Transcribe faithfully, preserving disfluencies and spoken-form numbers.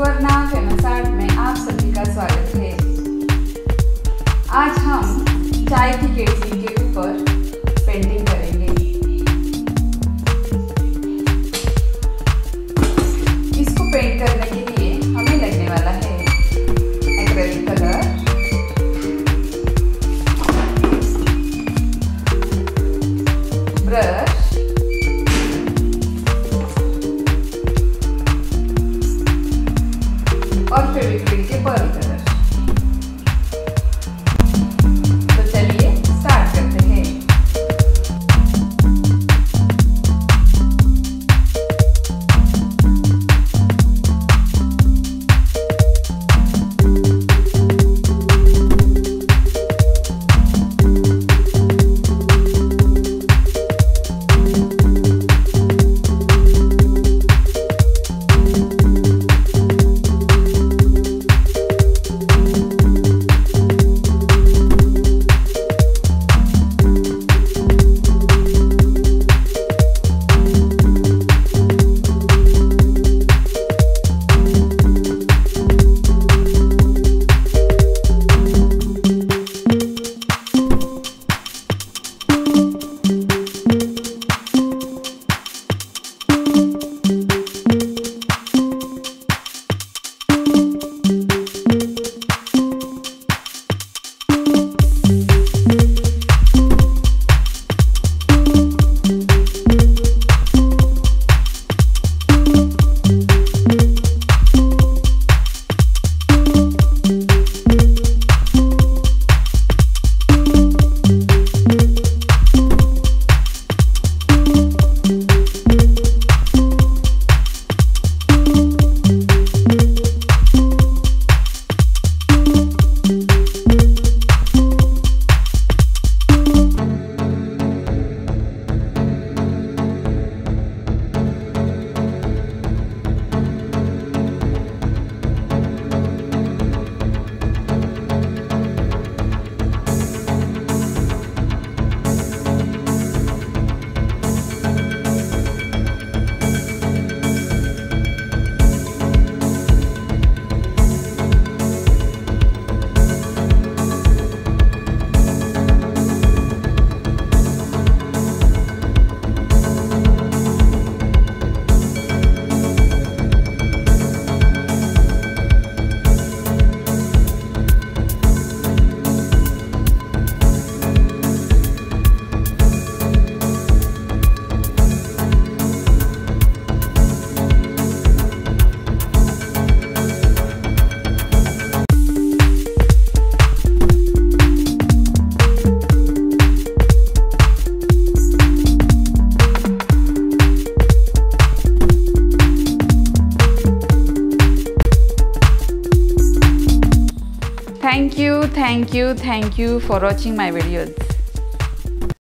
सुवर्णा famous art में आप सभी का स्वागत है। आज हम चाय की केतली के ऊपर पेंटिंग करेंगे। इसको पेंट करने के लिए हमें लगने वाला है एक्रेलिक कलर, ब्रश, और फेविक्विक के पर्ल कलर। तो चलिए स्टार्ट करते हैं। Thank you, thank you, thank you for watching my videos.